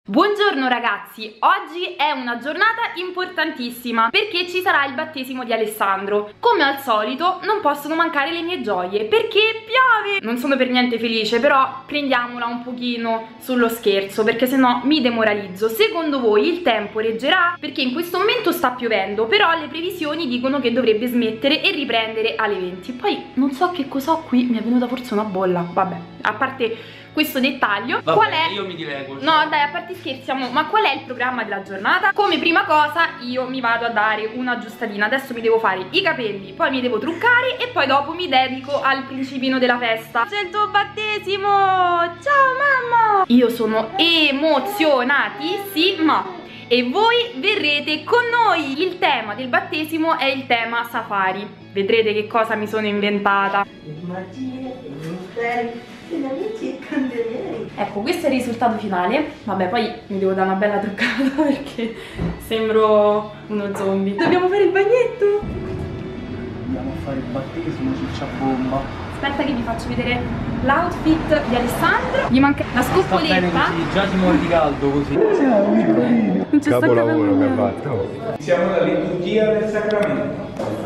Buongiorno ragazzi, oggi è una giornata importantissima perché ci sarà il battesimo di Alessandro. Come al solito non possono mancare le mie gioie perché piove. Non sono per niente felice, però prendiamola un pochino sullo scherzo perché sennò mi demoralizzo. Secondo voi il tempo reggerà? Perché in questo momento sta piovendo, però le previsioni dicono che dovrebbe smettere e riprendere alle 20. Poi non so che cosa ho qui, mi è venuta forse una bolla. Vabbè, a parte questo dettaglio, vabbè, qual è? Io mi dilego. No dai, a parte scherzi, ma qual è il programma della giornata? Come prima cosa io mi vado a dare una aggiustatina. Adesso mi devo fare i capelli, poi mi devo truccare e poi dopo mi dedico al principino della festa. C'è il tuo battesimo! Ciao mamma! Io sono emozionatissima e voi verrete con noi. Il tema del battesimo è il tema safari. Vedrete che cosa mi sono inventata. Le magie, i misteri, gli amici e candelieri. Ecco, questo è il risultato finale. Vabbè, poi mi devo dare una bella truccata perché sembro uno zombie. Dobbiamo fare il bagnetto. Andiamo a fare il battesimo, ciccia bomba. Aspetta che vi faccio vedere l'outfit di Alessandro. Gli manca la scoppoletta. Già si muore di caldo così. Non c'è Capolavoro che ha fatto. Siamo alla liturgia del sacramento.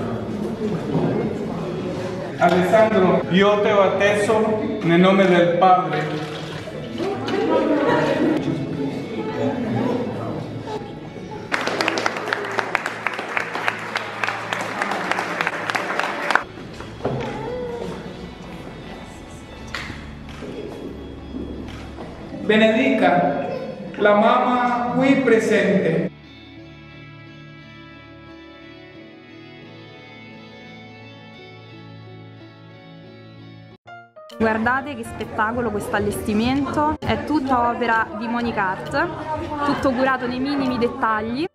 Alessandro, io te battezzo nel nome del Padre. Benedica la mamma qui presente. Guardate che spettacolo questo allestimento. È tutta opera di Monica Art, tutto curato nei minimi dettagli.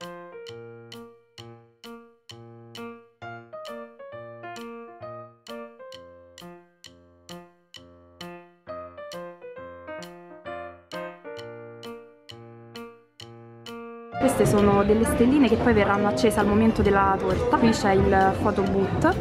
Queste sono delle stelline che poi verranno accese al momento della torta. Qui c'è il photo boot.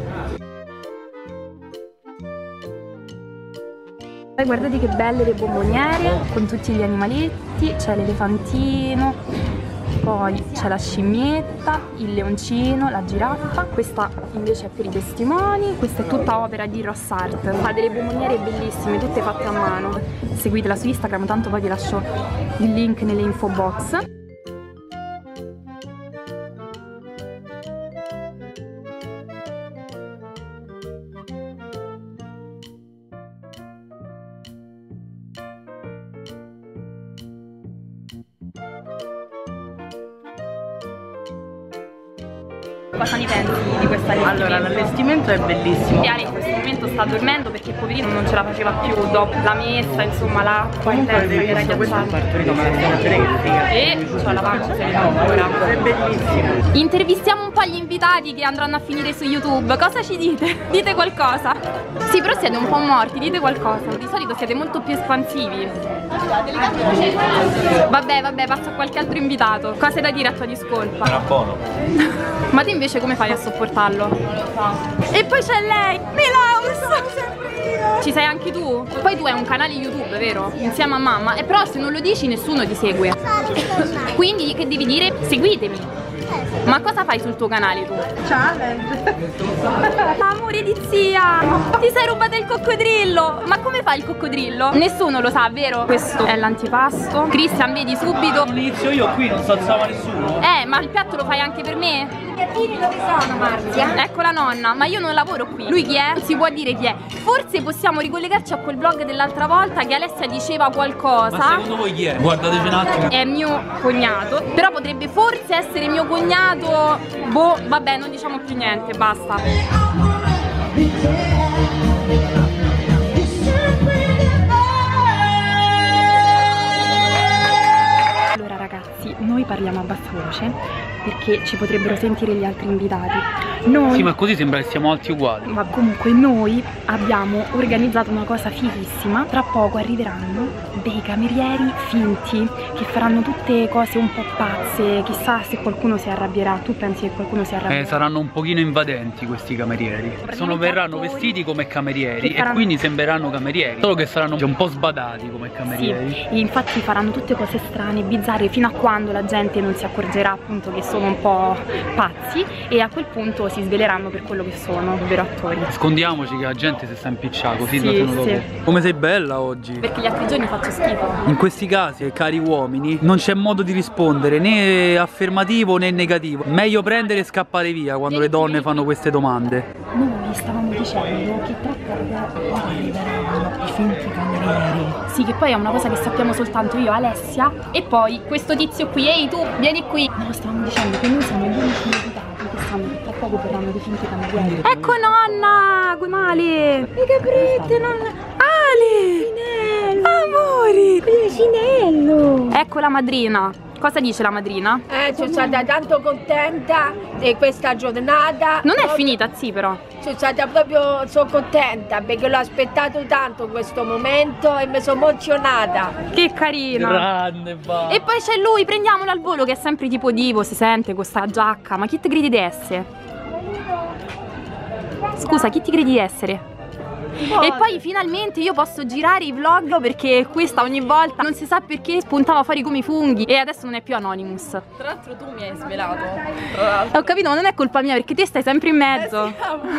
E guardate che belle le bomboniere con tutti gli animaletti. C'è l'elefantino, poi c'è la scimmietta, il leoncino, la giraffa. Questa invece è per i testimoni. Questa è tutta opera di Ross Art. Ha delle bomboniere bellissime, tutte fatte a mano. Seguitela su Instagram, tanto poi vi lascio il link nelle info box. Cosa ne pensi di questa allestimento? Allora, l'allestimento è bellissimo. Ale in questo momento sta dormendo perché poverino non ce la faceva più dopo la messa, insomma l'acqua in testa che era Questo è un ghiacciata. partorino, ma è E c'ho la pancia se ne fa ancora. È bellissimo. Intervistiamo un po' gli invitati che andranno a finire su YouTube. Cosa ci dite? Dite qualcosa. Sì, però siete un po' morti, dite qualcosa. Di solito siete molto più espansivi. Vabbè, passo a qualche altro invitato. Cose da dire a tua discolpa. Era buono. Ma te invece come fai a sopportarlo? Non lo so. E poi c'è lei, Milaus! Ci sei anche tu? Poi tu hai un canale YouTube, vero? Insieme a mamma. E però se non lo dici nessuno ti segue. Quindi che devi dire? Seguitemi. Ma cosa fai sul tuo canale tu? Challenge. Amore di zia! Ti sei rubata il coccodrillo! Ma come fa il coccodrillo? Nessuno lo sa, vero? Questo è l'antipasto. Christian, vedi subito. All'inizio io qui non salzava nessuno. Ma il piatto lo fai anche per me? I piattini dove sono, Marzia? Ecco la nonna, ma io non lavoro qui. Lui chi è? Si può dire chi è. Forse possiamo ricollegarci a quel vlog dell'altra volta che Alessia diceva qualcosa. Ma secondo voi chi è? Guardateci un attimo. È mio cognato. Però potrebbe forse essere mio cognato. Boh, vabbè, non diciamo più niente, basta. Allora ragazzi, noi parliamo a bassa voce perché ci potrebbero sentire gli altri invitati. Noi... Sì, ma così sembra che siamo alti uguali. Ma comunque noi abbiamo organizzato una cosa fighissima. Tra poco arriveranno dei camerieri finti che faranno tutte cose un po' pazze. Chissà se qualcuno si arrabbierà. Tu pensi che qualcuno si arrabbierà? Saranno un pochino invadenti questi camerieri. Verranno vestiti come camerieri faranno... e quindi sembreranno camerieri, solo che saranno un po' sbadati come camerieri. Sì, e infatti faranno tutte cose strane, bizzarre, fino a quando la gente non si accorgerà appunto che sono un po' pazzi, e a quel punto si sveleranno per quello che sono, ovvero attori. Nascondiamoci che la gente si sta impicciando così sì, da dopo. Sì. Come sei bella oggi? Perché gli altri giorni faccio schifo. In questi casi, cari uomini, non c'è modo di rispondere né affermativo né negativo. Meglio prendere e scappare via quando le donne fanno queste domande. Noi stavamo dicendo che tra poco arriveranno i finti camerieri. Sì, che poi è una cosa che sappiamo soltanto io, Alessia, e poi questo tizio qui. Ehi tu, vieni qui. No, stavamo dicendo che noi siamo gli unici invitati che sanno che tra poco verranno dei finti camerieri. Ecco nonna, come male? Le caprette, nonna. Ale! Finello! Amori! Finello! Ecco la madrina. Cosa dice la madrina? Sono stata tanto contenta di questa giornata. Non è finita, sì, però. Sono contenta perché l'ho aspettato tanto questo momento e mi sono emozionata. Che carina. Grande, va. E poi c'è lui, prendiamolo al volo, che è sempre tipo divo, si sente con sta giacca. Ma chi ti credi di essere? Scusa, chi ti credi di essere? E poi finalmente io posso girare i vlog, perché questa ogni volta non si sa perché spuntava fuori come i funghi e adesso non è più Anonymous. Tra l'altro tu mi hai svelato. Ho capito, ma non è colpa mia perché te stai sempre in mezzo.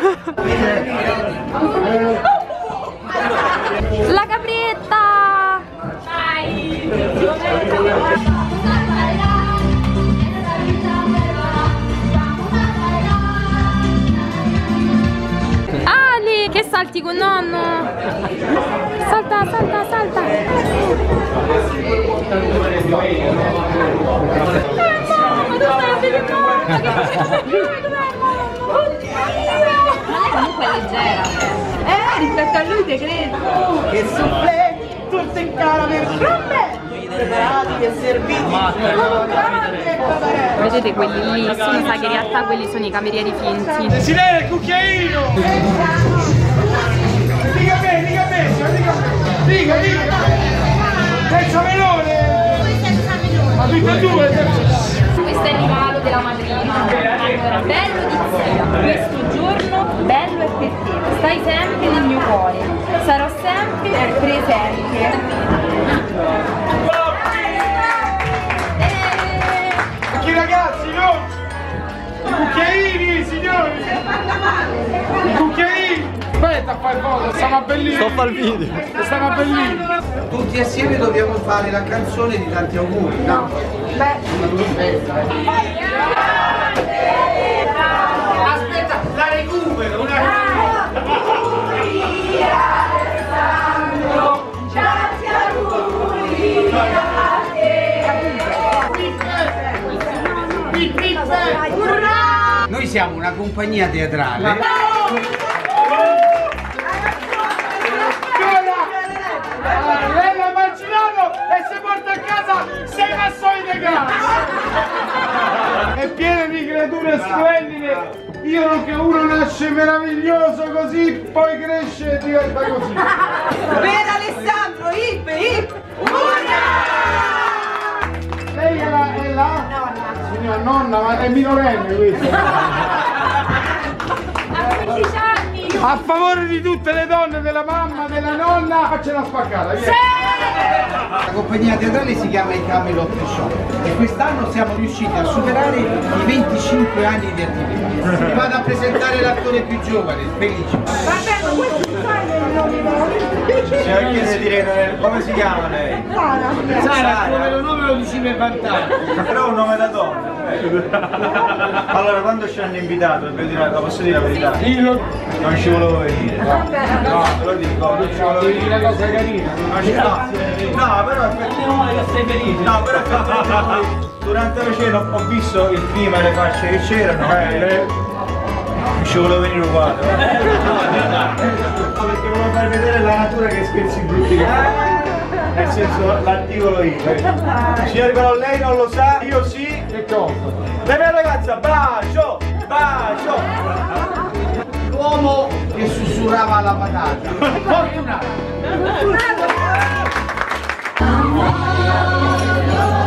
La capretta! Ali, che salti con nonno? Salta, salta, salta. Comunque è leggera. Rispetto a lui te credo. Che soufflé, tutto in cara per troppe. Preparati e serviti. Vedete quelli lì? Si sa che in realtà quelli sono i camerieri finti. Si leva il cucchiaino! Dica me, dica me, dica, senza melone! Ma tutte e due! Questo è il regalo della madrina. Allora, bello di zia, questo giorno bello è per te. Stai sempre nel mio cuore. Sarò sempre presente. Anche ragazzi, no? I cucchiaini, signori! I cucchiaini! Aspetta a fare foto, stiamo a bellini! Sto a fare il video! Stiamo a bellini! Tutti assieme dobbiamo fare la canzone di tanti auguri, no? Aspetta, la recupero! Noi siamo una compagnia teatrale. Lei l'ha immaginato e si porta a casa 6 vassoi di gas! È pieno di creature splendide. Io non che uno nasce meraviglioso così, poi cresce e diventa così. Per Alessandro, hip hip, Lei è la nonna. Signora nonna, ma è minorenne questa. A favore di tutte le donne, della mamma, della nonna, faccela spaccata, via. La compagnia teatrale si chiama i Camelot Show e quest'anno siamo riusciti a superare i 25 anni di attività. Vi vado a presentare l'attore più giovane, felice. vabbè, ma questo sai il nome. Cerchi di dire come si chiama lei? Sara, come lo nome lo dici per vantaggio. Però un nome da donna. Allora quando ci hanno invitato, la posso dire la verità? Io Non ci volevo venire. No, te lo dico, non ci volevo devi venire. dire una cosa carina. No, però effettivamente. No, però effettivamente durante la cena ho visto il clima e le facce che c'erano. Non ci volevo venire uguale. Perché volevo far vedere la natura che scherzi brutti. nel senso l'articolo I. Signori, però lei non lo sa, io sì. Che cosa? La mia ragazza, bacio, bacio. L'uomo che sussurrava alla patata. Fortunato.